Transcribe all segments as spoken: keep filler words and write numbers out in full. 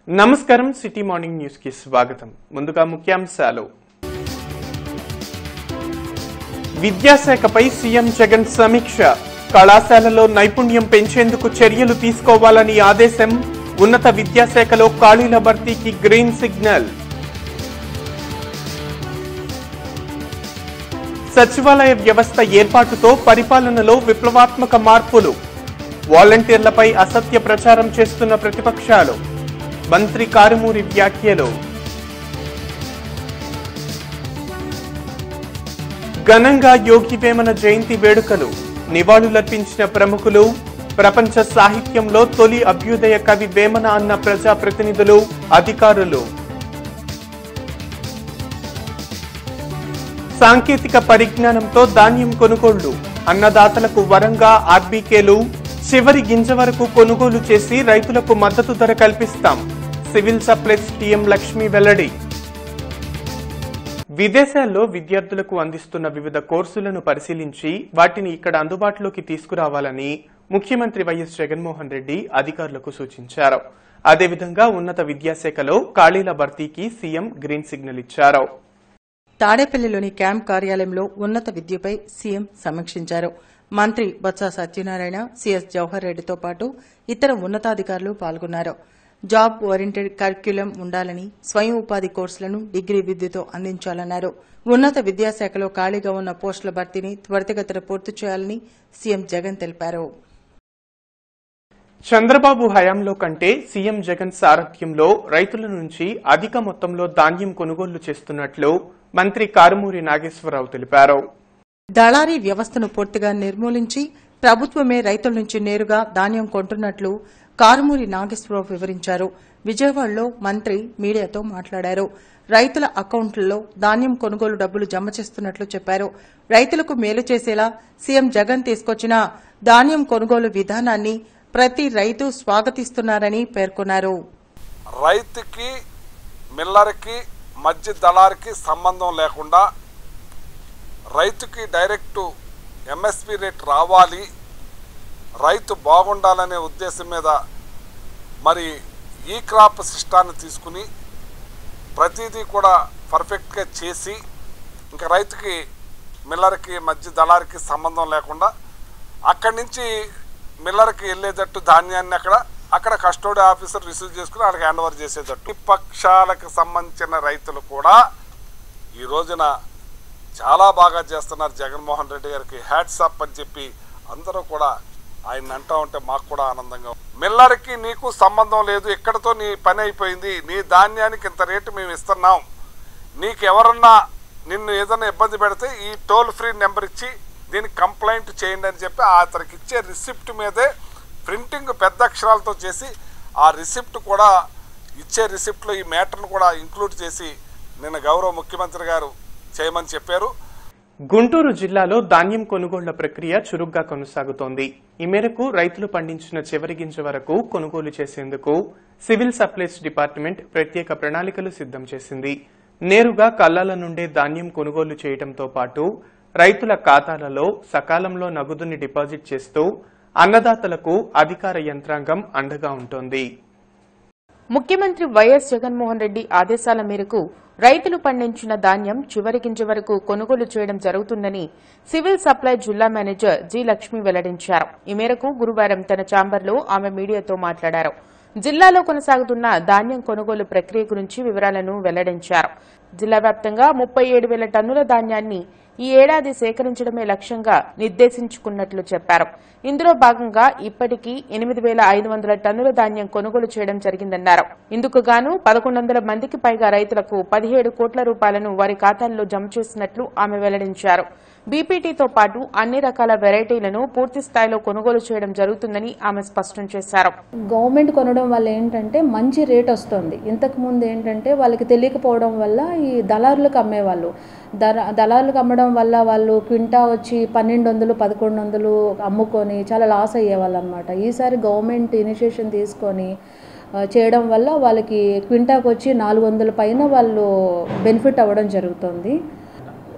నమస్కారం city morning news కి స్వాగతం. ముందుగా ముఖ్యాంశాలు. విద్యాశాఖపై సీఎం జగన్ సమీక్ష. కళాశాలలో నైపుణ్యం పెంచేందుకు చర్యలు తీసుకోవాలని ఆదేశం. ఉన్నత విద్యాశాఖలో ఖాళీల భర్తీకి గ్రీన్ సిగ్నల్. సచివాలయ వ్యవస్థ ఏర్పాటుతో పరిపాలనలో విప్లవాత్మక మార్పులు. వాలంటీర్లపై అసత్య ప్రచారం చేస్తున్న ప్రతిపక్షాలు. మంత్రి కారుమూరి వ్యాఖ్యలు. ఘనంగా యోగి వేమన జయంతి వేడుకలు. నివాళులర్పించిన ప్రముఖులు. ప్రపంచ సాహిత్యంలో తొలి అభ్యుదయ కవి వేమన అన్న ప్రజాప్రతినిధులు, అధికారులు. సాంకేతిక పరిజ్ఞానంతో ధాన్యం కొనుగోళ్లు. అన్నదాతలకు వరంగా ఆర్బీకేలు. చివరి గింజ వరకు కొనుగోలు చేసి రైతులకు మద్దతు ధర కల్పిస్తాం. సివిల్ సప్లైస్ టీఎం లక్ష్మి వెల్లడి. విదేశాల్లో విద్యార్థులకు అందిస్తున్న వివిధ కోర్సులను పరిశీలించి వాటిని ఇక్కడ అందుబాటులోకి తీసుకురావాలని ముఖ్యమంత్రి వైఎస్ జగన్మోహన్ రెడ్డి అధికారులకు సూచించారు. అదేవిధంగా ఉన్నత విద్యాశాఖలో ఖాళీల భర్తీకి సీఎం గ్రీన్ సిగ్నల్ ఇచ్చారు. తాడేపల్లిలోని క్యాంప్ కార్యాలయంలో ఉన్నత విద్యపై సీఎం సమీక్షించారు. మంత్రి బొత్స సత్యనారాయణ, సీఎస్ జవహర్ రెడ్డితో పాటు ఇతర ఉన్నతాధికారులు పాల్గొన్నారు. జాబ్ ఓరియంటెడ్ కరిక్యులం ఉండాలని, స్వయం ఉపాధి కోర్సులను డిగ్రీ విద్యతో అందించాలన్నారు. ఉన్నత విద్యాశాఖలో ఖాళీగా ఉన్న పోస్టుల భర్తీని త్వరితగతిన పూర్తి చేయాలని సీఎం జగన్ తెలిపారు. చంద్రబాబు హయాంలో కంటే సీఎం జగన్ సారథ్యంలో రైతుల నుంచి అధిక మొత్తంలో ధాన్యం కొనుగోలు చేస్తున్నట్లు మంత్రి కారుమూరి నాగేశ్వరరావు తెలిపారు. దళారీ వ్యవస్థను పూర్తిగా నిర్మూలించి ప్రభుత్వమే రైతుల నుంచి నేరుగా ధాన్యం కొంటున్నట్లు కారుమూరి నాగేశ్వరరావు వివరించారు. విజయవాడలో మంత్రి మీడియాతో మాట్లాడారు. రైతుల అకౌంట్లలో ధాన్యం కొనుగోలు డబ్బులు జమ చేస్తున్నట్లు చెప్పారు. రైతులకు మేలు చేసేలా సీఎం జగన్ తీసుకొచ్చిన ధాన్యం కొనుగోలు విధానాన్ని ప్రతి రైతు స్వాగతిస్తున్నారని పేర్కొన్నారు. రైతుకి మిల్లర్కి మధ్య దళారికి సంబంధం లేకుండా రైతుకి డైరెక్టు ఎంఎస్పీ రేట్ రావాలి, రైతు బాగుండాలనే ఉద్దేశం మీద మరి ఈ క్రాప్ సిస్టాన్ని తీసుకుని ప్రతిదీ కూడా పర్ఫెక్ట్గా చేసి ఇంకా రైతుకి మిల్లర్కి మధ్య దళారికి సంబంధం లేకుండా అక్కడి నుంచి మిల్లర్కి వెళ్ళేటట్టు ధాన్యాన్ని అక్కడ అక్కడ కస్టోడీ ఆఫీసర్ రిసీవ్ చేసుకుని వాళ్ళకి హ్యాండ్ ఓవర్ చేసేటట్టు పక్షాలకు సంబంధించిన రైతులు కూడా ఈ రోజున చాలా బాగా చేస్తున్నారు. జగన్మోహన్ రెడ్డి గారికి హ్యాట్స్ అప్ అని చెప్పి అందరూ కూడా ఆయన అంటూ ఉంటే మాకు కూడా ఆనందంగా. మిల్లర్కి నీకు సంబంధం లేదు, ఎక్కడితో నీ పని అయిపోయింది, నీ ధాన్యానికి ఇంత రేటు మేము ఇస్తున్నాం, నీకు ఎవరన్నా నిన్ను ఏదైనా ఇబ్బంది పెడితే ఈ టోల్ ఫ్రీ నెంబర్ ఇచ్చి దీనికి కంప్లైంట్ చేయండి అని చెప్పి అతనికి ఇచ్చే రిసిప్ట్ మీదే ప్రింటింగ్ పెద్ద అక్షరాలతో చేసి ఆ రిసిప్ట్ కూడా ఇచ్చే రిసిప్ట్లో ఈ మ్యాటర్ను కూడా ఇంక్లూడ్ చేసి నిన్న గౌరవ ముఖ్యమంత్రి గారు చేయమని చెప్పారు. గుంటూరు జిల్లాలో ధాన్యం కొనుగోళ్ల ప్రక్రియ చురుగ్గా కొనసాగుతోంది. ఈ మేరకు రైతులు పండించిన చివరి గింజ వరకు కొనుగోలు చేసేందుకు సివిల్ సప్లైస్ డిపార్ట్మెంట్ ప్రత్యేక ప్రణాళికలు సిద్దం చేసింది. నేరుగా కల్లాల నుండే ధాన్యం కొనుగోలు చేయడంతో పాటు రైతుల ఖాతాలలో సకాలంలో నగదుని డిపాజిట్ చేస్తూ అన్నదాతలకు అధికార యంత్రాంగం అండగా ఉంటోంది. ముఖ్యమంత్రి వైఎస్ జగన్మోహన్ రెడ్డి ఆదేశాల మేరకు రైతులు పండించిన ధాన్యం చివరి గింజ వరకు కొనుగోలు చేయడం జరుగుతుందని సివిల్ సప్లై జిల్లా మేనేజర్ జి లక్ష్మి వెల్లడించారు. ఈ మేరకు గురువారం తన ఛాంబర్లో ఆమె మీడియాతో మాట్లాడారు. జిల్లాలో కొనసాగుతున్న ధాన్యం కొనుగోలు ప్రక్రియ గురించి వివరాలను వెల్లడించారు. జిల్లా వ్యాప్తంగా ముప్పై ఏడు వేల టన్నుల ధాన్యాన్ని ఈ ఏడాది సేకరించడమే లక్ష్యంగా నిర్దేశించుకున్నట్లు చెప్పారు. ఇందులో భాగంగా ఇప్పటికీ ఎనిమిది వేల ఐదు వందల టన్నుల ధాన్యం కొనుగోలు చేయడం జరిగిందన్నారు. ఇందుకు గాను పదకొండు వందల మందికి పైగా రైతులకు పదిహేడు కోట్ల రూపాయలను వారి ఖాతాల్లో జమ చేసినట్లు ఆమె వెల్లడించారు. బీపీటీతో పాటు అన్ని రకాల వెరైటీలను పూర్తి స్థాయిలో కొనుగోలు చేయడం జరుగుతుందని ఆమె స్పష్టం చేశారు. గవర్నమెంట్ కొనడం వల్ల ఏంటంటే మంచి రేట్ వస్తుంది. ఇంతకు ముందు ఏంటంటే వాళ్ళకి తెలియకపోవడం వల్ల ఈ దళారులకు అమ్మేవాళ్ళు. దళారులకు అమ్మడం వల్ల వాళ్ళు క్వింటా వచ్చి పన్నెండు వందలు పదకొండు వందలు అమ్ముకొని చాలా లాస్ అయ్యేవాళ్ళు అనమాట. ఈసారి గవర్నమెంట్ ఇనిషియేషన్ తీసుకొని చేయడం వల్ల వాళ్ళకి క్వింటాకు వచ్చి నాలుగు వందల పైన వాళ్ళు బెనిఫిట్ అవ్వడం జరుగుతుంది.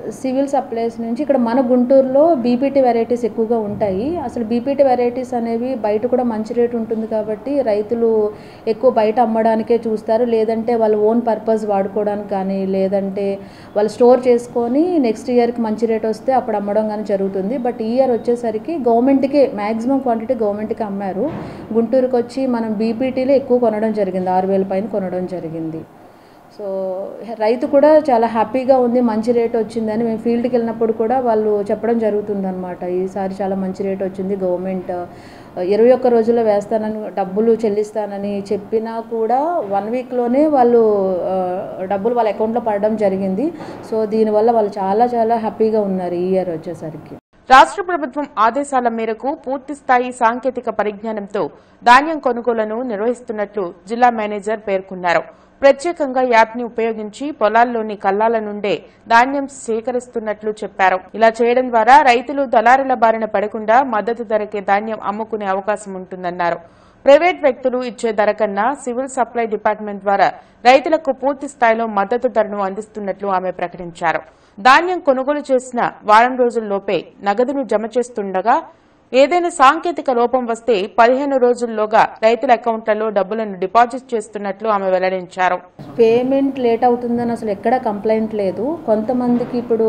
సివిల్ సప్లైస్ నుంచి ఇక్కడ మన గుంటూరులో బీపీటీ వెరైటీస్ ఎక్కువగా ఉంటాయి. అసలు బీపీటీ వెరైటీస్ అనేవి బయట కూడా మంచి రేటు ఉంటుంది కాబట్టి రైతులు ఎక్కువ బయట అమ్మడానికే చూస్తారు, లేదంటే వాళ్ళ ఓన్ పర్పస్ వాడుకోవడానికి కానీ, లేదంటే వాళ్ళు స్టోర్ చేసుకొని నెక్స్ట్ ఇయర్కి మంచి రేట్ వస్తే అప్పుడు అమ్మడం కానీ జరుగుతుంది. బట్ ఈ ఇయర్ వచ్చేసరికి గవర్నమెంట్కే మ్యాక్సిమం క్వాంటిటీ గవర్నమెంట్కి అమ్మారు. గుంటూరుకి వచ్చి మనం బీపీటీలో ఎక్కువ కొనడం జరిగింది, ఆరు వేల పైన కొనడం జరిగింది. సో రైతు కూడా చాలా హ్యాపీగా ఉంది, మంచి రేట్ వచ్చిందని. మేము ఫీల్డ్కి వెళ్ళినప్పుడు కూడా వాళ్ళు చెప్పడం జరుగుతుంది అనమాట, ఈసారి చాలా మంచి రేట్ వచ్చింది, గవర్నమెంట్ ఇరవై ఒక్క రోజుల్లో వేస్తానని డబ్బులు చెల్లిస్తానని చెప్పినా కూడా వన్ వీక్లోనే వాళ్ళు డబ్బులు వాళ్ళ అకౌంట్లో పడడం జరిగింది. సో దీనివల్ల వాళ్ళు చాలా చాలా హ్యాపీగా ఉన్నారు ఈ ఇయర్ వచ్చేసరికి. రాష్ట్ర ప్రభుత్వం ఆదేశాల మేరకు పూర్తిస్థాయి సాంకేతిక పరిజ్ఞానంతో ధాన్యం కొనుగోలును నిర్వహిస్తున్నట్లు జిల్లా మేనేజర్ పేర్కొన్నారు. ప్రత్యేకంగా యాప్ని ఉపయోగించి పొలాల్లోని కల్లాల నుండే ధాన్యం సేకరిస్తున్నట్లు చెప్పారు. ఇలా చేయడం ద్వారా రైతులు దళారుల బారిన పడకుండా మద్దతు ధరకే ధాన్యం అమ్ముకునే అవకాశం ఉంటుందన్నారు. ప్రైవేట్ వ్యక్తులు ఇచ్చే ధర కన్నా సివిల్ సప్లై డిపార్ట్మెంట్ ద్వారా రైతులకు పూర్తి స్థాయిలో మద్దతు ధరను అందిస్తున్నట్లు ఆమె ప్రకటించారు. ధాన్యం కొనుగోలు చేసిన వారం రోజుల్లోపే నగదును జమ చేస్తుండగా ఏదైనా సాంకేతిక లోపం వస్తే పదిహేను రోజుల్లోగా రైతుల అకౌంట్లలో డబ్బులను డిపాజిట్ చేస్తున్నట్లు ఆమె వెల్లడించారు. పేమెంట్ లేట్ అవుతుందని అసలు ఎక్కడ కంప్లైంట్ లేదు. కొంతమందికి ఇప్పుడు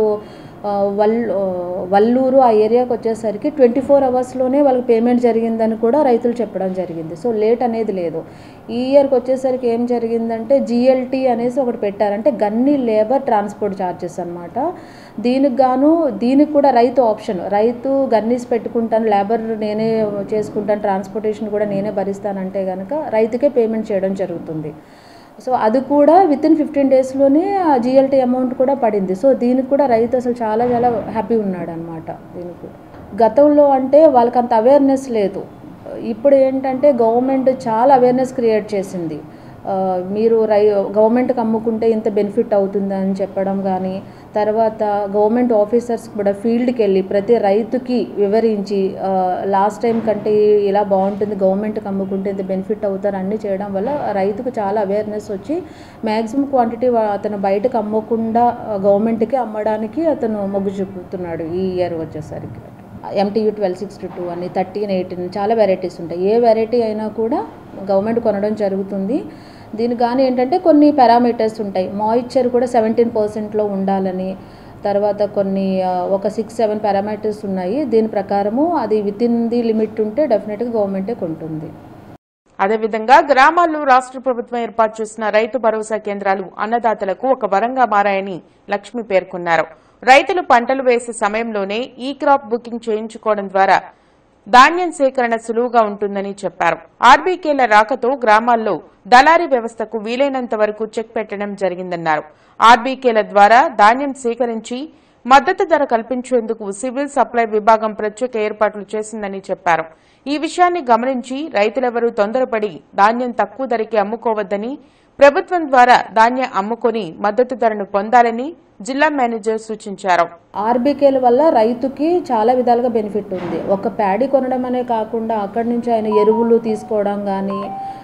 వల్లు వల్లూరు ఆ ఏరియాకి వచ్చేసరికి ట్వంటీ ఫోర్ అవర్స్లోనే వాళ్ళకి పేమెంట్ జరిగిందని కూడా రైతులు చెప్పడం జరిగింది. సో లేట్ అనేది లేదు. ఈ ఇయర్కి వచ్చేసరికి ఏం జరిగిందంటే జిఎల్టీ అనేసి ఒకటి పెట్టారంటే గన్ని లేబర్ ట్రాన్స్పోర్ట్ ఛార్జెస్ అనమాట. దీనికి గాను దీనికి కూడా రైతు ఆప్షన్, రైతు గన్నీస్ పెట్టుకుంటాను, లేబర్ నేనే చేసుకుంటాను, ట్రాన్స్పోర్టేషన్ కూడా నేనే భరిస్తానంటే కనుక రైతుకే పేమెంట్ చేయడం జరుగుతుంది. సో అది కూడా విత్ ఇన్ ఫిఫ్టీన్ డేస్లోనే ఆ జిఎల్టీ అమౌంట్ కూడా పడింది. సో దీనికి కూడా రైతు అసలు చాలా చాలా హ్యాపీ ఉన్నాడు అనమాట. దీనికి గతంలో అంటే వాళ్ళకి అంత అవేర్నెస్ లేదు. ఇప్పుడు ఏంటంటే గవర్నమెంట్ చాలా అవేర్నెస్ క్రియేట్ చేసింది. మీరు రై గవర్నమెంట్కి అమ్ముకుంటే ఇంత బెనిఫిట్ అవుతుందని చెప్పడం కానీ, తర్వాత గవర్నమెంట్ ఆఫీసర్స్ కూడా ఫీల్డ్కి వెళ్ళి ప్రతి రైతుకి వివరించి లాస్ట్ టైం కంటే ఇలా బాగుంటుంది, గవర్నమెంట్కి అమ్ముకుంటే ఇంత బెనిఫిట్ అవుతారు అన్నీ చేయడం వల్ల రైతుకు చాలా అవేర్నెస్ వచ్చి మ్యాక్సిమం క్వాంటిటీ అతను బయటకు అమ్మకుండా గవర్నమెంట్కి అమ్మడానికి అతను మొగ్గు చూపుతున్నాడు ఈ ఇయర్ వచ్చేసరికి. ఎంటీయూ ట్వెల్వ్ సిక్స్టీ టూ అని థర్టీన్ ఎయిటీన్ చాలా వెరైటీస్ ఉంటాయి. ఏ వెరైటీ అయినా కూడా గవర్నమెంట్ కొనడం జరుగుతుంది. దీనికి కానీ ఏంటంటే కొన్ని పారామీటర్స్ ఉంటాయి. మాయిశ్చర్ కూడా సెవెంటీన్ పర్సెంట్లో ఉండాలని, తర్వాత కొన్ని ఒక సిక్స్ సెవెన్ పారామీటర్స్ ఉన్నాయి. దీని ప్రకారము అది విత్ ఇన్ ది లిమిట్ ఉంటే డెఫినెట్గా గవర్నమెంటే కొంటుంది. అదేవిధంగా గ్రామాల్లో రాష్ట్ర ప్రభుత్వం ఏర్పాటు చేసిన రైతు భరోసా కేంద్రాలు అన్నదాతలకు ఒక వరంగా మారాయని లక్ష్మి పేర్కొన్నారు. రైతులు పంటలు వేసే సమయంలోనే ఈ క్రాప్ బుకింగ్ చేయించుకోవడం ద్వారా ధాన్యం సేకరణ సులువుగా ఉంటుందని చెప్పారు. ఆర్బీకేల రాకతో గ్రామాల్లో దళారీ వ్యవస్థకు వీలైనంత వరకు చెక్ పెట్టడం జరిగిందన్నారు. ఆర్బీకేల ద్వారా ధాన్యం సేకరించి మద్దతు ధర కల్పించేందుకు సివిల్ సప్లై విభాగం ప్రత్యేక ఏర్పాట్లు చేసిందని చెప్పారు. ఈ విషయాన్ని గమనించి రైతులెవరూ తొందరపడి ధాన్యం తక్కువ ధరకి అమ్ముకోవద్దని, ప్రభుత్వం ద్వారా ధాన్యం అమ్ముకొని మద్దతు ధరను పొందాలని జిల్లా మేనేజర్ సూచించారు. ఆర్బీకేల వల్ల రైతుకి చాలా విధాలుగా బెనిఫిట్ ఉంది. ఒక ప్యాడీ కొనడం అనే కాకుండా అక్కడి నుంచి ఆయన ఎరువులు తీసుకోవడం కానీ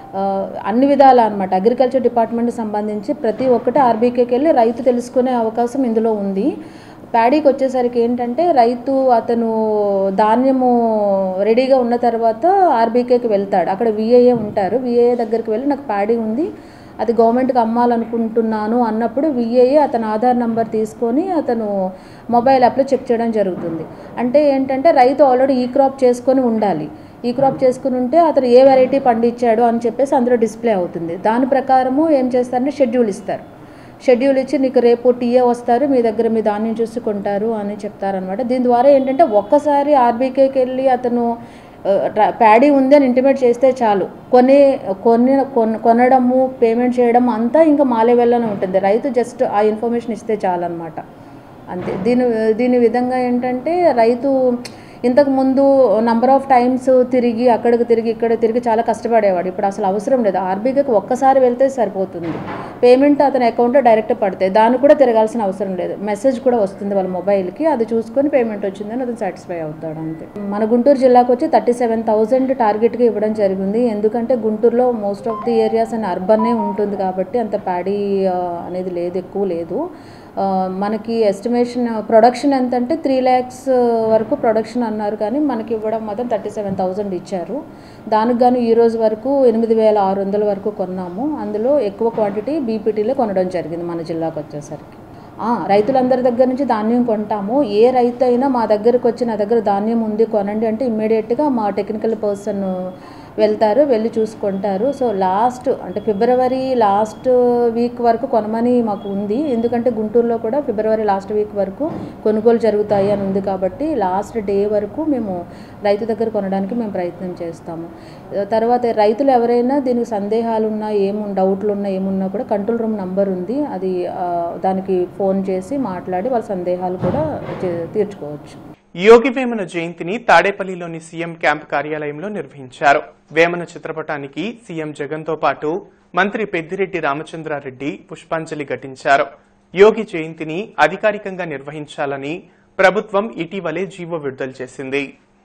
అన్ని విధాలు అనమాట. అగ్రికల్చర్ డిపార్ట్మెంట్కి సంబంధించి ప్రతి ఒక్కటి ఆర్బీకేకి వెళ్ళి రైతు తెలుసుకునే అవకాశం ఇందులో ఉంది. ప్యాడీకి వచ్చేసరికి ఏంటంటే రైతు అతను ధాన్యము రెడీగా ఉన్న తర్వాత ఆర్బీకేకి వెళ్తాడు. అక్కడ విఏఏ ఉంటారు. విఏఏ దగ్గరికి వెళ్ళి నాకు ప్యాడీ ఉంది, అది గవర్నమెంట్కి అమ్మాలనుకుంటున్నాను అన్నప్పుడు విఏఏ అతను ఆధార్ నంబర్ తీసుకొని అతను మొబైల్ యాప్లో చెక్ చేయడం జరుగుతుంది. అంటే ఏంటంటే రైతు ఆల్రెడీ ఈ క్రాప్ చేసుకొని ఉండాలి. ఈ క్రాప్ చేసుకుని ఉంటే అతను ఏ వెరైటీ పండించాడు అని చెప్పేసి అందులో డిస్ప్లే అవుతుంది. దాని ప్రకారము ఏం చేస్తారంటే షెడ్యూల్ ఇస్తారు. షెడ్యూల్ ఇచ్చి నీకు రేపు టీఏ వస్తారు, మీ దగ్గర మీ ధాన్యం చూసి కొంటారు అని చెప్తారనమాట. దీని ద్వారా ఏంటంటే ఒక్కసారి ఆర్బీకేకి వెళ్ళి అతను ప్యాడీ ఉంది అని ఇంటిమేట్ చేస్తే చాలు, కొనే కొన్ని కొనడము పేమెంట్ చేయడం అంతా ఇంకా మా లెవెల్లోనే ఉంటుంది. రైతు జస్ట్ ఆ ఇన్ఫర్మేషన్ ఇస్తే చాలు అనమాట, అంతే. దీని దీని విధంగా ఏంటంటే రైతు ఇంతకు ముందు నంబర్ ఆఫ్ టైమ్స్ తిరిగి అక్కడికి తిరిగి ఇక్కడ తిరిగి చాలా కష్టపడేవాడు. ఇప్పుడు అసలు అవసరం లేదు. ఆర్బీకేకి ఒక్కసారి వెళ్తే సరిపోతుంది. పేమెంట్ అతని అకౌంట్లో డైరెక్ట్ పడతాయి. దాన్ని కూడా తిరగాల్సిన అవసరం లేదు. మెసేజ్ కూడా వస్తుంది వాళ్ళ మొబైల్కి, అది చూసుకొని పేమెంట్ వచ్చిందని అతను సాటిస్ఫై అవుతాడు, అంతే. మన గుంటూరు జిల్లాకు వచ్చి థర్టీ సెవెన్ థౌజండ్ టార్గెట్గా ఇవ్వడం జరిగింది. ఎందుకంటే గుంటూరులో మోస్ట్ ఆఫ్ ది ఏరియాస్ అని అర్బన్నే ఉంటుంది కాబట్టి అంత ప్యాడీ అనేది లేదు, ఎక్కువ లేదు. మనకి ఎస్టిమేషన్ ప్రొడక్షన్ ఎంత అంటే త్రీ ల్యాక్స్ వరకు ప్రొడక్షన్ అన్నారు, కానీ మనకి ఇవ్వడం మాత్రం థర్టీ సెవెన్ థౌజండ్ ఇచ్చారు. దానికి గాను ఈ రోజు వరకు ఎనిమిది వేల ఆరు వందల వరకు కొన్నాము. అందులో ఎక్కువ క్వాంటిటీ బీపీటీలో కొనడం జరిగింది మన జిల్లాకు వచ్చేసరికి. రైతులందరి దగ్గర నుంచి ధాన్యం కొంటాము. ఏ రైతు అయినా మా దగ్గరకు వచ్చి నా దగ్గర ధాన్యం ఉంది కొనండి అంటే ఇమ్మీడియట్గా మా టెక్నికల్ పర్సన్ వెళ్తారు, వెళ్ళి చూసుకుంటారు. సో లాస్ట్ అంటే ఫిబ్రవరి లాస్ట్ వీక్ వరకు కొనమని మాకు ఉంది, ఎందుకంటే గుంటూరులో కూడా ఫిబ్రవరి లాస్ట్ వీక్ వరకు కొనుగోలు జరుగుతాయి అని ఉంది. కాబట్టి లాస్ట్ డే వరకు మేము రైతు దగ్గర కొనడానికి మేము ప్రయత్నం చేస్తాము. తర్వాత రైతులు ఎవరైనా దీనికి సందేహాలు ఉన్నా, ఏము డౌట్లు ఉన్నా ఏమున్నా కూడా కంట్రోల్ రూమ్ నంబర్ ఉంది, అది దానికి ఫోన్ చేసి మాట్లాడి వాళ్ళ సందేహాలు కూడా తీర్చుకోవచ్చు. యోగి వేమన జయంతిని తాడేపల్లిలోని సీఎం క్యాంప్ కార్యాలయంలో నిర్వహించారు. వేమన చిత్రపటానికి సీఎం జగన్ తో పాటు మంత్రి పెద్దిరెడ్డి రామచంద్రారెడ్డి పుష్పాంజలి ఘటించారు. యోగి జయంతిని అధికారికంగా నిర్వహించాలని ప్రభుత్వం ఇటీవలే జీవో విడుదల చేసింది.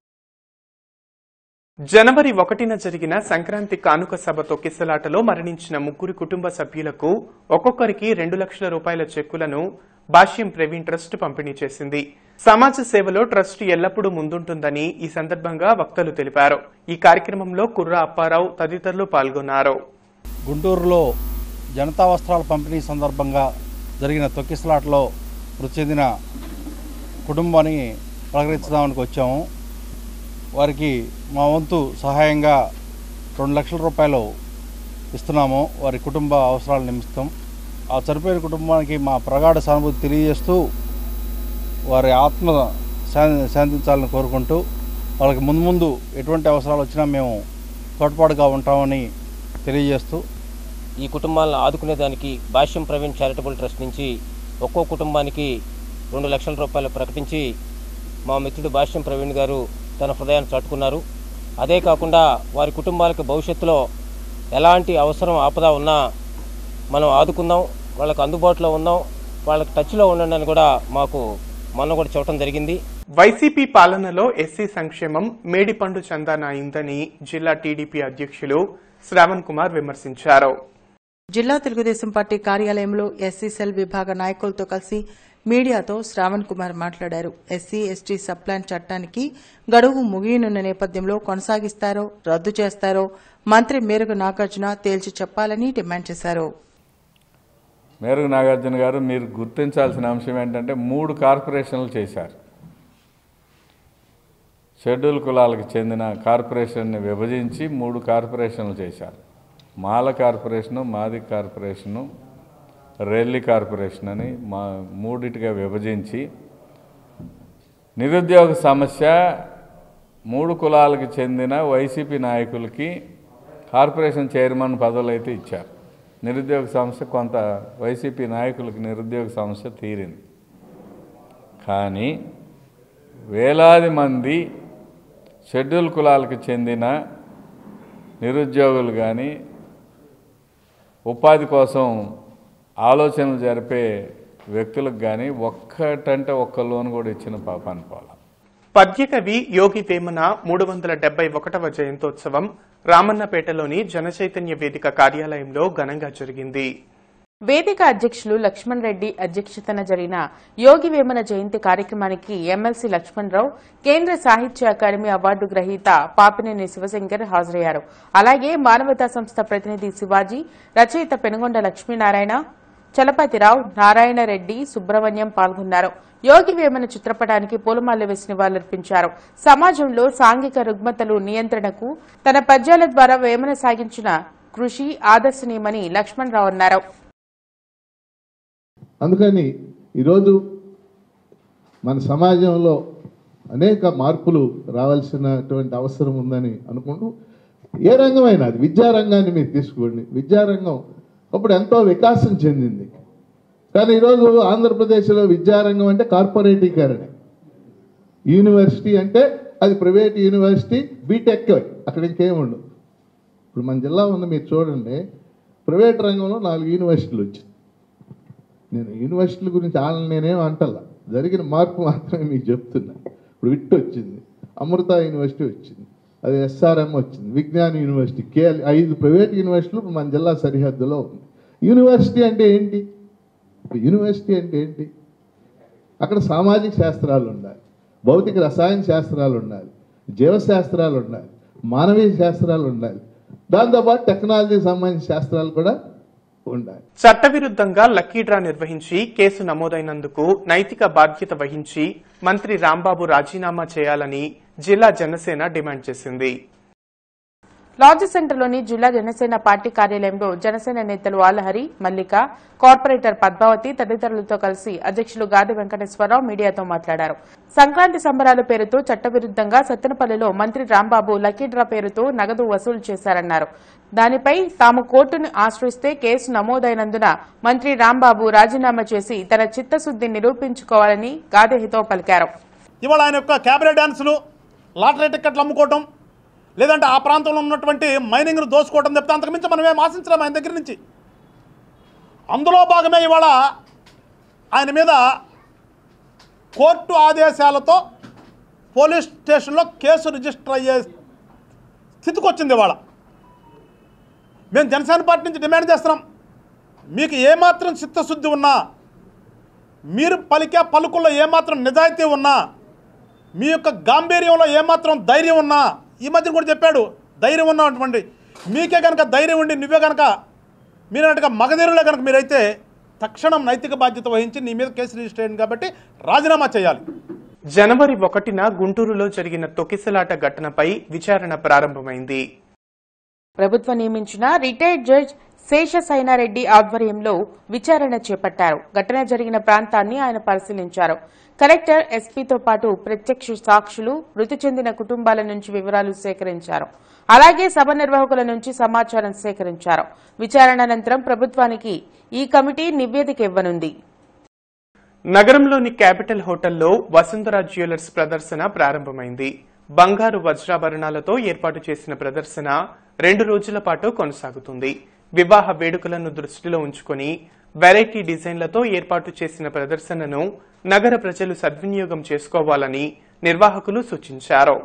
జనవరి ఒకటిన జరిగిన సంక్రాంతి కానుక సభ తొక్కిసలాటలో మరణించిన ముగ్గురు కుటుంబ సభ్యులకు ఒక్కొక్కరికి రెండు లక్షల రూపాయల చెక్కులను భాష్యం ప్రవీణ్ ట్రస్ట్ పంపిణీ చేసింది. సమాజ సేవలో ట్రస్ట్ ఎల్లప్పుడూ ముందుంటుందని ఈ సందర్భంగా వక్తలు తెలిపారు. ఈ కార్యక్రమంలో కుర్రా అప్పారావు తదితరులు పాల్గొన్నారు. గుంటూరులో జనతా వస్త్రాల పంపిణీ సందర్భంగా జరిగిన తొక్కిసలాటలో మృతి చెందిన కుటుంబాన్ని పలకరించడానికి వచ్చాము. వారికి మా వంతు సహాయంగా రెండు లక్షల రూపాయలు ఇస్తున్నాము, వారి కుటుంబ అవసరాల నిమిత్తం. ఆ చనిపోయిన కుటుంబానికి మా ప్రగాఢ సానుభూతి తెలియజేస్తూ వారి ఆత్మ శాంతించాలని కోరుకుంటూ వాళ్ళకి ముందు ముందు ఎటువంటి అవసరాలు వచ్చినా మేము తోడ్పాటుగా ఉంటామని తెలియజేస్తూ ఈ కుటుంబాలను ఆదుకునేదానికి భాష్యం ప్రవీణ్ చారిటబుల్ ట్రస్ట్ నుంచి ఒక్కో కుటుంబానికి రెండు లక్షల రూపాయలు ప్రకటించి మా మిత్రుడు భాష్యం ప్రవీణ్ గారు తన హృదయాన్ని చాటుకున్నారు. అదే కాకుండా వారి కుటుంబాలకు భవిష్యత్తులో ఎలాంటి అవసరం ఆపద ఉన్నా మనం ఆదుకుందాం, వాళ్ళకి అందుబాటులో ఉందాం, వాళ్ళకి టచ్లో ఉండండి అని కూడా మాకు మొన్న కూడా చెప్పడం జరిగింది. వైసీపీ పాలనలో ఎస్సీ సంక్షేమం మేడిపండు చందాన అయిందని జిల్లా టీడీపీ అధ్యక్షులు శ్రావణ్ కుమార్ విమర్శించారు. జిల్లా తెలుగుదేశం పార్టీ కార్యాలయంలో ఎస్సీ సెల్ విభాగ నాయకులతో కలిసి మీడియాతో శ్రావణ్ కుమార్ మాట్లాడారు. ఎస్సీ ఎస్టీ సబ్ప్లాన్ చట్టానికి గడువు ముగియనున్న నేపథ్యంలో కొనసాగిస్తారో రద్దు చేస్తారో మంత్రి మేరుగు నాగార్జున తేల్చి చెప్పాలని డిమాండ్ చేశారు. మేరుగు నాగార్జున గారు, మీరు గుర్తించాల్సిన అంశం ఏంటంటే మూడు కార్పొరేషన్లు చేశారు. షెడ్యూల్ కులాలకు చెందిన కార్పొరేషన్ని విభజించి మూడు కార్పొరేషన్లు చేశారు. మాల కార్పొరేషను, మాది కార్పొరేషను, రెల్లి కార్పొరేషన్ అని మా మూడిటిగా విభజించి నిరుద్యోగ సమస్య మూడు కులాలకు చెందిన వైసీపీ నాయకులకి కార్పొరేషన్ చైర్మన్ పదవులు అయితే ఇచ్చారు. నిరుద్యోగ సమస్య కొంత వైసీపీ నాయకులకి నిరుద్యోగ సమస్య తీరింది. కానీ వేలాది మంది షెడ్యూల్ కులాలకు చెందిన నిరుద్యోగులు కానీ ఉపాధి కోసం ఆలోచనలు జరిపే వ్యక్తులకు కానీ ఒక్కటంటే ఒక్క లోన్ కూడా ఇచ్చిన పాపాన్ని పోలా. పద్యకవి యోగి వేమన మూడు వందల డెబ్బై ఒకటవ జయంతోత్సవం రామన్నపేటలోని జనచైతన్య వేదిక కార్యాలయంలో ఘనంగా జరిగింది. వేదిక అధ్యక్షులు లక్ష్మణ్ రెడ్డి అధ్యక్షతన జరిగిన యోగి వేమన జయంతి కార్యక్రమానికి ఎమ్మెల్సీ లక్ష్మణరావు, కేంద్ర సాహిత్య అకాడమీ అవార్డు గ్రహీత పాపినేని శివశంకర్ హాజరయ్యారు. అలాగే మానవతా సంస్థ ప్రతినిధి శివాజీ, రచయిత పెనుగొండ లక్ష్మీనారాయణ, చలపతిరావు, నారాయణరెడ్డి, సుబ్రహ్మణ్యం పాల్గొన్నారు. యోగి వేమన చిత్రపటానికి పూలమాల వేసి నివాళులర్పించారు. సమాజంలో సాంఘిక రుగ్మతలు నియంత్రణకు తన పద్యాల ద్వారా వేమన సాగించిన కృషి ఆదర్శనీయమని లక్ష్మణరావు అన్నారు. అందుకని ఈరోజు మన సమాజంలో అనేక మార్పులు రావాల్సినటువంటి అవసరం ఉందని అనుకుంటూ, ఏ రంగమైనా అది విద్యారంగాన్ని మీరు తీసుకోండి, విద్యారంగం అప్పుడు ఎంతో వికాసం చెందింది. కానీ ఈరోజు ఆంధ్రప్రదేశ్లో విద్యారంగం అంటే కార్పొరేటీకరణ. యూనివర్సిటీ అంటే అది ప్రైవేట్ యూనివర్సిటీ, బీటెక్, అక్కడ ఇంకేముండదు. ఇప్పుడు మన జిల్లా ఉంది, మీరు చూడండి, ప్రైవేట్ రంగంలో నాలుగు యూనివర్సిటీలు వచ్చింది. నేను యూనివర్సిటీల గురించి వాళ్ళని నేనేం అంటల్లా, జరిగిన మార్పు మాత్రమే మీకు చెప్తున్నా. ఇప్పుడు విట్ వచ్చింది, అమృత యూనివర్సిటీ వచ్చింది, అది ఎస్ఆర్ఎం వచ్చింది, విజ్ఞాన్ యూనివర్సిటీ, కేఎల్, ఐదు ప్రైవేట్ యూనివర్సిటీలు మన జిల్లా సరిహద్దులో ఉంది. యూనివర్సిటీ అంటే ఏంటి? యూనివర్సిటీ అంటే ఏంటి? అక్కడ సామాజిక శాస్త్రాలు ఉండాలి, భౌతిక రసాయన శాస్త్రాలు ఉండాలి, జీవశాస్త్రాలు ఉండాలి, మానవీయ శాస్త్రాలు ఉండాలి, దాంతోపాటు టెక్నాలజీకి సంబంధించిన శాస్త్రాలు కూడా ఉండాలి. చట్టవిరుద్ధంగా లక్కీ డ్రా నిర్వహించి కేసు నమోదైనందుకు నైతిక బాధ్యత వహించి మంత్రి రాంబాబు రాజీనామా చేయాలని జిల్లా జనసేన డిమాండ్ చేసింది. లాడ్జ్ సెంటర్లోని జిల్లా జనసేన పార్టీ కార్యాలయంలో జనసేన నేతలు ఆలహరి, మల్లిక, కార్పొరేటర్ పద్మావతి తదితరులతో కలిసి అధ్యక్షులు గాది వెంకటేశ్వరరావు మీడియాతో మాట్లాడారు. సంక్రాంతి సంబరాల పేరుతో చట్టవిరుద్ధంగా సత్తెనపల్లిలో మంత్రి రాంబాబు లక్కీ డ్రా పేరుతో నగదు వసూలు చేశారన్నారు. దానిపై తాము కోర్టును ఆశ్రయిస్తే కేసు నమోదైనందున మంత్రి రాంబాబు రాజీనామా చేసి తన చిత్తశుద్ది నిరూపించుకోవాలని గాది హితవు పలికారు. ఇవాళ ఆయన యొక్క క్యాబరెట్ డాన్సులు, లాటరీ టికెట్లు అమ్ముకోవటం, లేదంటే ఆ ప్రాంతంలో ఉన్నటువంటి మైనింగ్ను దోసుకోవడం తప్పితే అంతకుమించి మనం ఏం ఆశించలేం ఆయన దగ్గర నుంచి. అందులో భాగమే ఇవాళ ఆయన మీద కోర్టు ఆదేశాలతో పోలీస్ స్టేషన్లో కేసు రిజిస్టర్ అయ్యే స్థితికి వచ్చింది. ఇవాళ మేము జనసేన పార్టీ నుంచి డిమాండ్ చేస్తున్నాం, మీకు ఏమాత్రం చిత్తశుద్ధి ఉన్నా, మీరు పలికే పలుకుల్లో ఏమాత్రం నిజాయితీ ఉన్నా, మీ యొక్క గాంభీర్యంలో ఏమాత్రం ధైర్యం ఉన్నా, ఈ మధ్య కూడా చెప్పాడు ధైర్యం ఉన్నటువంటి మీకే కనుక ధైర్యం ఉండి నువ్వే కనుక మీరన్నట్టుగా మగధీరులే కనుక మీరైతే తక్షణం నైతిక బాధ్యత వహించి నీ మీద కేసు రిజిస్టర్ అయింది కాబట్టి రాజీనామా చేయాలి. జనవరి ఒకటిన గుంటూరులో జరిగిన తొక్కిసలాట ఘటనపై విచారణ ప్రారంభమైంది. ప్రభుత్వం నియమించిన రిటైర్డ్ జడ్జ్ శేషసైనారెడ్డి ఆధ్వర్యంలో విచారణ చేపట్టారు. ఘటన జరిగిన ప్రాంతాన్ని ఆయన పరిశీలించారు. కలెక్టర్, ఎస్పీతో పాటు ప్రత్యక్ష సాక్షులు, మృతి చెందిన కుటుంబాల నుంచి వివరాలు సేకరించారు. అలాగే సభ నిర్వాహకుల నుంచి సమాచారం సేకరించారు. విచారణ అనంతరం ప్రభుత్వానికి ఈ కమిటీ నివేదిక ఇవ్వనుంది. నగరంలోని క్యాపిటల్ హోటల్లో వసుంధర జ్యువెలర్స్ ప్రదర్శన ప్రారంభమైంది. బంగారు వజ్రాభరణాలతో ఏర్పాటు చేసిన ప్రదర్శన రెండు రోజుల పాటు కొనసాగుతుంది. వివాహ వేడుకలను దృష్టిలో ఉంచుకుని వెరైటీ డిజైన్లతో ఏర్పాటు చేసిన ప్రదర్శనను నగర ప్రజలు సద్వినియోగం చేసుకోవాలని నిర్వాహకులు సూచించారు.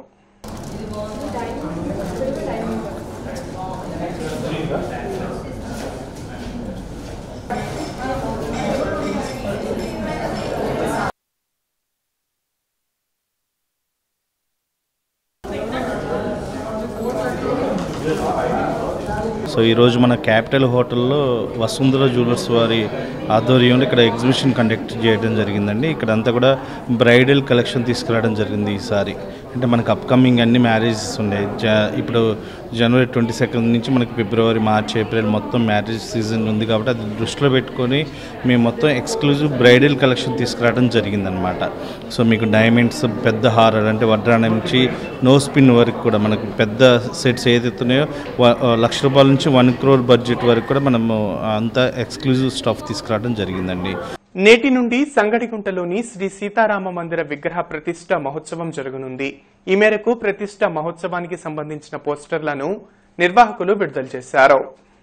సో ఈరోజు మన క్యాపిటల్ హోటల్లో వసుంధర జ్యువెలర్స్ వారి ఆధ్వర్యంలో ఇక్కడ ఎగ్జిబిషన్ కండక్ట్ చేయడం జరిగిందండి. ఇక్కడ అంతా కూడా బ్రైడల్ కలెక్షన్ తీసుకురావడం జరిగింది. ఈసారి అంటే మనకు అప్కమింగ్ అన్ని మ్యారేజెస్ ఉన్నాయి. జ ఇప్పుడు జనవరి ట్వంటీ సెకండ్ నుంచి మనకి ఫిబ్రవరి, మార్చ్, ఏప్రిల్ మొత్తం మ్యారేజ్ సీజన్ ఉంది కాబట్టి అది దృష్టిలో పెట్టుకొని మేము మొత్తం ఎక్స్క్లూజివ్ బ్రైడల్ కలెక్షన్ తీసుకురావడం జరిగిందనమాట. సో మీకు డైమండ్స్, పెద్ద హారర్ అంటే వడ్రాణ నుంచి నో స్పిన్ వరకు కూడా మనకు పెద్ద సెట్స్ ఏదైతే ఉన్నాయో లక్ష రూపాయల నుంచి వన్ క్రోర్ బడ్జెట్ వరకు కూడా మనము అంతా ఎక్స్క్లూజివ్ స్టఫ్ తీసుకురావడం జరిగిందండి. నేటి నుండి సంగడిగుంటలోని శ్రీ సీతారామ మందిర విగ్రహ ప్రతిష్ట మహోత్సవం జరగనుంది. ఈ మేరకు ప్రతిష్ట మహోత్సవానికి సంబంధించిన పోస్టర్లను నిర్వాహకులు విడుదల చేశారు.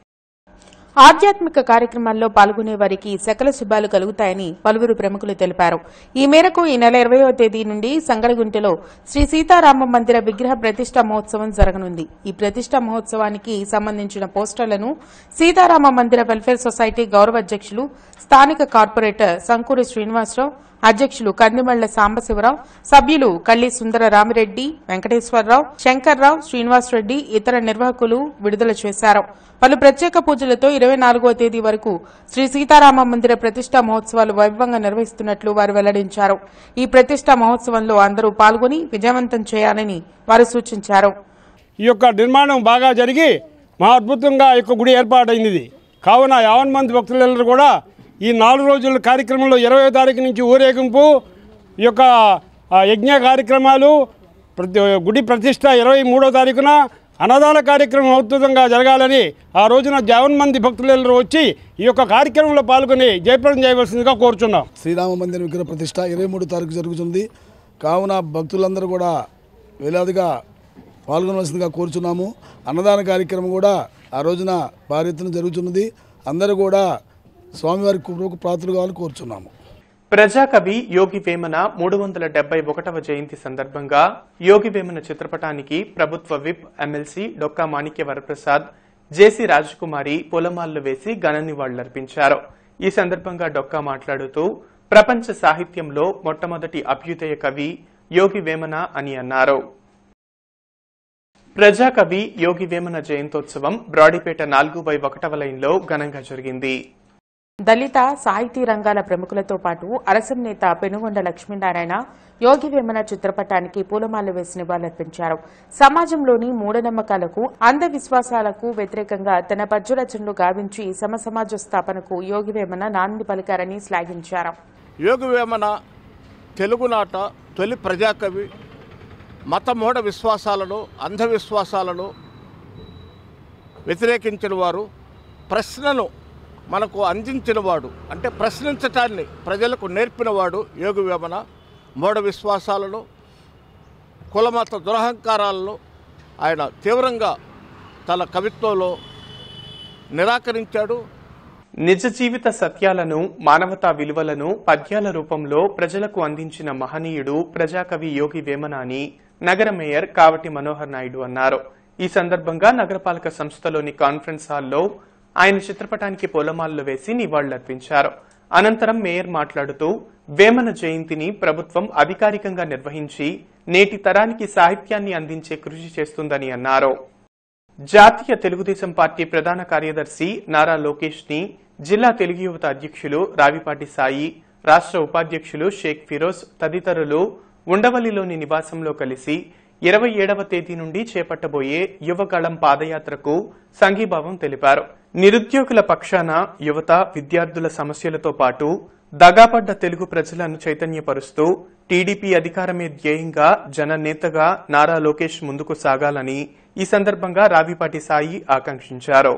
ఆధ్యాత్మిక కార్యక్రమాల్లో పాల్గొనే వారికి సకల శుభాలు కలుగుతాయని పలువురు ప్రముఖులు తెలిపారు. ఈ మేరకు ఈ నెల ఇరవయవ తేదీ నుండి సంగడిగుంటలో శ్రీ సీతారామ మందిర విగ్రహ ప్రతిష్ట మహోత్సవం జరగనుంది. ఈ ప్రతిష్ట మహోత్సవానికి సంబంధించిన పోస్టర్లను సీతారామ మందిర వెల్ఫేర్ సొసైటీ గౌరవ అధ్యక్షులు, స్థానిక కార్పొరేటర్ సంకూరి శ్రీనివాసరావు, అధ్యక్షులు కందిమళ్ల సాంబశివరావు, సభ్యులు కల్లి సుందర రామిరెడ్డి, వెంకటేశ్వరరావు, శంకర్రావు, శ్రీనివాసరెడ్డి, ఇతర నిర్వాహకులు విడుదల చేశారు. పలు ప్రత్యేక పూజలతో ఇరవై నాలుగవ తేదీ వరకు శ్రీ సీతారామ మందిర ప్రతిష్ట మహోత్సవాలు వైభవంగా నిర్వహిస్తున్నట్లు వారు వెల్లడించారు. ఈ ప్రతిష్ట మహోత్సవంలో అందరూ పాల్గొని విజయవంతం చేయాలని వారు సూచించారు. ఈ యొక్క నిర్మాణం బాగా జరిగి మా అద్భుతంగా ఈ యొక్క గుడి ఏర్పాటైంది. కావున యావన్ మంది భక్తులందరూ కూడా ఈ నాలుగు రోజుల కార్యక్రమంలో ఇరవై తారీఖు నుంచి ఊరేగింపు, ఈ యొక్క యజ్ఞ కార్యక్రమాలు, ప్రతి గుడి ప్రతిష్ట ఇరవై మూడో తారీఖున అన్నదాన కార్యక్రమం అద్భుతంగా జరగాలని ఆ రోజున యావన్ మంది భక్తులందరూ వచ్చి ఈ యొక్క కార్యక్రమంలో పాల్గొని జయప్రదం చేయవలసిందిగా కోరుచున్నాం. శ్రీరామ మందిర విగ్రహ ప్రతిష్ట ఇరవై మూడు తారీఖు జరుగుతుంది. కావున భక్తులందరూ కూడా వేలాదిగా పాల్గొనవలసిందిగా కోరుచున్నాము. అన్నదాన కార్యక్రమం కూడా ఆ రోజున భారీ ఎత్తున జరుగుతున్నది. అందరూ కూడా స్వామివారి కృపకు పాత్రలు కావాలని కోరుచున్నాము. ప్రజాకవి యోగి వేమన మూడు వందల డెబ్బై ఒకటవ జయంతి సందర్భంగా యోగి వేమన చిత్రపటానికి ప్రభుత్వ whip, MLC Dokka Manikya Varaprasad, JC Rajakumari పూలమాలలు వేసి ఘన నివాళులర్పించారు. ఈ సందర్భంగా డొక్కా మాట్లాడుతూ ప్రపంచ సాహిత్యంలో మొట్టమొదటి అభ్యుదయ కవి యోగి వేమన అని అన్నారు. ప్రజాకవి యోగి వేమన జయంతోత్సవం బ్రాడీపేట నాలుగు బై ఒకటవ లైన్లో ఘనంగా జరిగింది. దళిత సాహితీ రంగాల ప్రముఖులతో పాటు అరసం నేత పెనుగొండ లక్ష్మీనారాయణ యోగి వేమన చిత్రపటానికి పూలమాలలు వేసి నివాళులర్పించారు. సమాజంలోని మూఢనమ్మకాలకు అంధవిశ్వాసాలకు వ్యతిరేకంగా తన పద్యరచనలు గావించి సమసమాజ స్థాపనకు యోగి వేమన నాంది పలికారని శ్లాఘించారు. యోగి వేమన తెలుగునాట తొలి ప్రజాకవి. మత మూఢ విశ్వాసాలను అంధవిశ్వాసాలను వ్యతిరేకించిన వారు, ప్రశ్నను మనకు అందించినవాడు, అంటే ప్రశ్నించటాన్ని ప్రజలకు నేర్పినవాడు యోగి వేమన. మూఢ విశ్వాసాలను కులమత దురహంకారాలను ఆయన తీవ్రంగా తన కవిత్వంలో నిరాకరించాడు. నిజ జీవిత సత్యాలను మానవతా విలువలను పద్యాల రూపంలో ప్రజలకు అందించిన మహనీయుడు ప్రజాకవి యోగి వేమన అని నగర మేయర్ కావటి మనోహర్ నాయుడు అన్నారు. ఈ సందర్భంగా నగరపాలక సంస్థలోని కాన్ఫరెన్స్ హాల్లో ఆయన చిత్రపటానికి పూలమాలలు వేసి నివాళులర్పించారు. అనంతరం మేయర్ మాట్లాడుతూ వేమన జయంతిని ప్రభుత్వం అధికారికంగా నిర్వహించి నేటి తరానికి సాహిత్యాన్ని అందించే కృషి చేస్తుందని అన్నారు. జాతీయ తెలుగుదేశం పార్టీ ప్రధాన కార్యదర్శి నారా లోకేష్ ని జిల్లా తెలుగు యువత అధ్యక్షులు రావిపాటి సాయి, రాష్ట్ర ఉపాధ్యక్షులు షేక్ ఫిరోజ్ తదితరులు ఉండవల్లిలోని నివాసంలో కలిసి ఇరవై ఏడవ తేదీ నుండి చేపట్టబోయే యువగళం పాదయాత్రకు సంఘీభావం తెలిపారు. నిరుద్యోగుల పక్షాన యువత, విద్యార్థుల సమస్యలతో పాటు దగాపడ్డ తెలుగు ప్రజలను చైతన్యపరుస్తూ టీడీపీ అధికారమే ధ్యేయంగా జననేతగా నారా లోకేష్ ముందుకు సాగాలని ఈ సందర్భంగా రావిపాటి సాయి ఆకాంక్షించారు.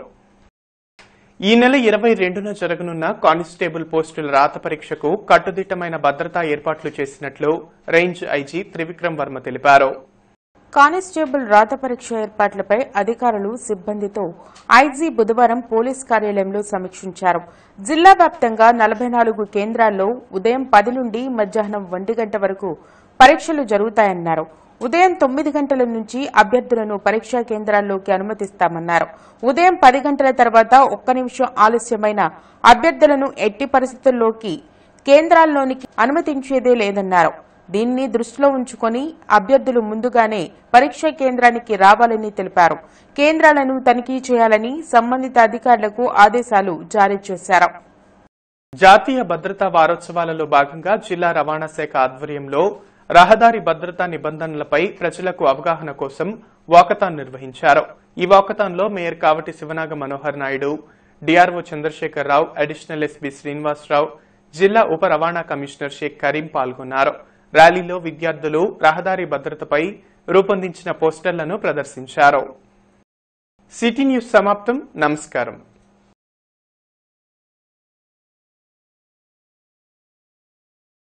ఈ నెల ఇరవై రెండున జరగనున్న కానిస్టేబుల్ పోస్టుల రాత పరీక్షకు కట్టుదిట్టమైన భద్రతా ఏర్పాట్లు చేసినట్లు రేంజ్ ఐజీ త్రివిక్రమ్ వర్మ తెలిపారు. కానిస్టేబుల్ రాత పరీక్ష ఏర్పాట్లపై అధికారులు, సిబ్బందితో ఐజీ బుధవారం పోలీస్ కార్యాలయంలో సమీక్షించారు. జిల్లా వ్యాప్తంగా నలభై నాలుగు కేంద్రాల్లో ఉదయం పది నుండి మధ్యాహ్నం ఒంటి గంట వరకు పరీక్షలు జరుగుతాయన్నారు. ఉదయం తొమ్మిది గంటల నుంచి అభ్యర్థులను పరీక్షా కేంద్రాల్లోకి అనుమతిస్తామన్నారు. ఉదయం పది గంటల తర్వాత ఒక్క నిమిషం ఆలస్యమైన అభ్యర్థులను ఎట్టి పరిస్థితుల్లోకి కేంద్రాల్లోనికి అనుమతించేదే లేదన్నారు. దీన్ని దృష్టిలో ఉంచుకుని అభ్యర్థులు ముందుగానే పరీక్షా కేంద్రానికి రావాలని తెలిపారు. కేంద్రాలను తనిఖీ చేయాలని సంబంధిత అధికారులకు ఆదేశాలు జారీ చేశారు. జాతీయ భద్రతా వారోత్సవాలలో భాగంగా జిల్లా రవాణా శాఖ ఆధ్వర్యంలో రహదారి భద్రతా నిబంధనలపై ప్రజలకు అవగాహన కోసం వాకథాన్ నిర్వహించారు. ఈ వాకథాన్లో mayor Kavati Sivanaga Manohar Naidu, DRO Chandrasekhara Rao, additional SP Srinivasa Rao, జిల్లా ఉప రవాణా కమిషనర్ షేక్ కరీం పాల్గొన్నారు. ర్యాలీలో విద్యార్థులు రహదారి భద్రతపై రూపొందించిన పోస్టర్లను ప్రదర్శించారు. సిటీ న్యూస్ సమాప్తం. నమస్కారం.